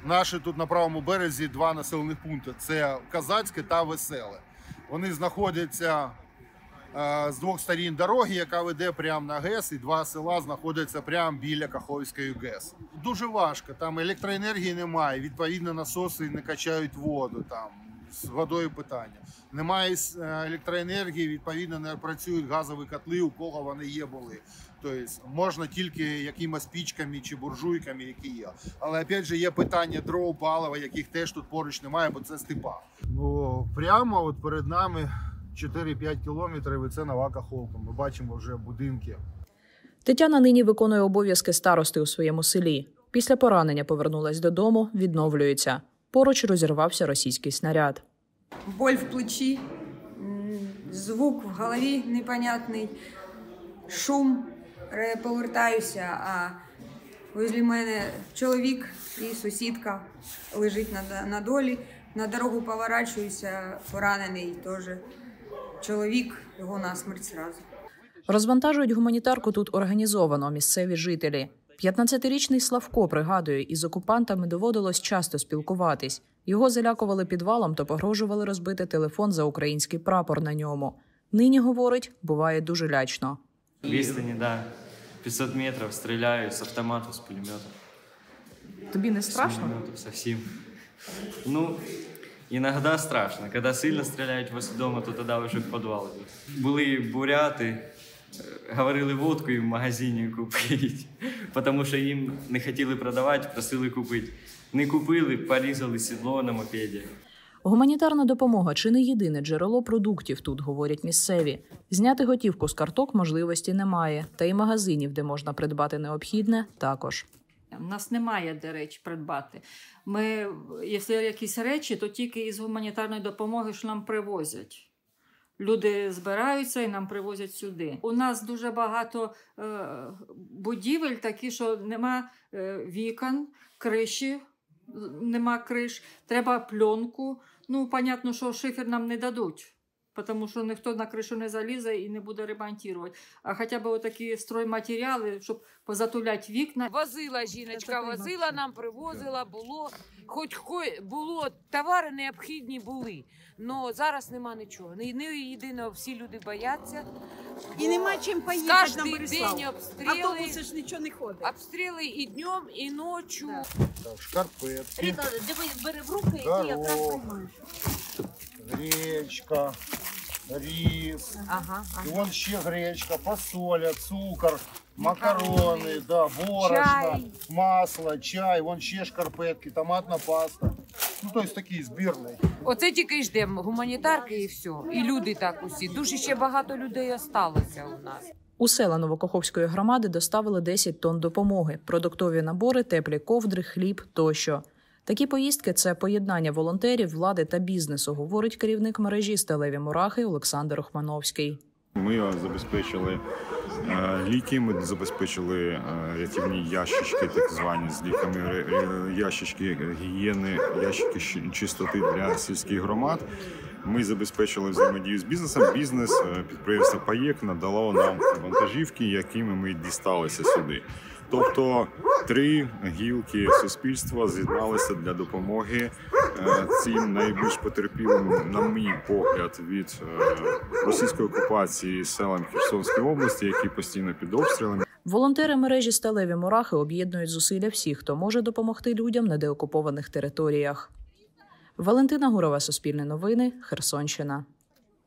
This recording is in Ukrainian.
Наші тут на правому березі два населених пункти – це Козацьке та Веселе. Вони знаходяться з двох сторін дороги, яка веде прямо на ГЕС, і два села знаходяться прямо біля Каховської ГЕС. Дуже важко, там електроенергії немає, відповідно насоси не качають воду, там з водою питання. Немає електроенергії, відповідно не працюють газові котли, у кого вони були. Тобто можна тільки якимось пічками чи буржуйками, які є. Але, опять же, є питання дров, палива, яких теж тут поруч немає, бо це степа. Ну, прямо от перед нами 4-5 кілометрів, і це Нова Каховка. Ми бачимо вже будинки. Тетяна нині виконує обов'язки старости у своєму селі. Після поранення повернулась додому, відновлюється. Поруч розірвався російський снаряд. Боль в плечі, звук в голові непонятний, шум. Повертаюся, а возле мене чоловік і сусідка лежить на долі. На дорогу поворачуюся, поранений теж чоловік, його насмерть зразу. Розвантажують гуманітарку тут організовано місцеві жителі. 15-річний Славко пригадує, із окупантами доводилось часто спілкуватись. Його залякували підвалом та погрожували розбити телефон за український прапор на ньому. Нині, говорить, буває дуже лячно. Відстані, да. 500 метрів стріляють з автомату, з пулемета. Тобі не страшно? Совсем. Ну, іноді страшно. Коли сильно стріляють возле дому, то тоді вже в підвал йдуть. Були буряти, говорили водку їм в магазині купити, тому що їм не хотіли продавати, просили купити. Не купили, порізали сідло на мопеді. Гуманітарна допомога – чи не єдине джерело продуктів тут, говорять місцеві. Зняти готівку з карток можливості немає, та й магазинів, де можна придбати необхідне, також. У нас немає де речі придбати. Ми, якщо якісь речі, то тільки із гуманітарної допомоги, що нам привозять. Люди збираються і нам привозять сюди. У нас дуже багато будівель такі, що нема вікон, криші, нема криш, треба пленку. Ну, понятно, що шифер нам не дадуть, тому що ніхто на кришу не залізе і не буде ремонтувати. А хоча б такі стройматеріали, щоб позатуляти вікна. Возила жіночка, возила нам, привозила, було, хоч було, товари необхідні були. Але зараз нема нічого. Не єдино, всі люди бояться. І нема чим поїхати на Борислав. Кожен день обстріли. Автобуси ж нічого не ходить. Обстріли і днем, і ночі. Да. Так, шкарпетки. Ріка, диви, бери в руки, і ти якраз приймаєш. Гречка, рис. Ага. І вон ще гречка, фасоля, цукор, макарони, да, борошно, чай. масло, чай, вон ще шкарпетки, томатна паста. Ну, тобто такий збірний. Оце тільки й ждемо гуманітарки і все. І люди так усі. Дуже ще багато людей залишилося у нас. У села Новокаховської громади доставили 10 тонн допомоги – продуктові набори, теплі ковдри, хліб тощо. Такі поїздки – це поєднання волонтерів, влади та бізнесу, говорить керівник мережі «Сталеві мурахи» Олександр Охмановський. Ми забезпечили ліки, ми забезпечили рятівні ящички, так звані з ліками, ящички гігієни, ящики чистоти для сільських громад. Ми забезпечили взаємодію з бізнесом. Бізнес, підприємство «Паєк» надало нам вантажівки, якими ми дісталися сюди. Тобто 3 гілки суспільства з'єдналися для допомоги цим найбільш потерпілим, на мій погляд, від російської окупації селам Херсонської області, які постійно під обстрілами. Волонтери мережі «Сталеві мурахи» об'єднують зусилля всіх, хто може допомогти людям на деокупованих територіях. Валентина Гурова, Суспільне новини, Херсонщина.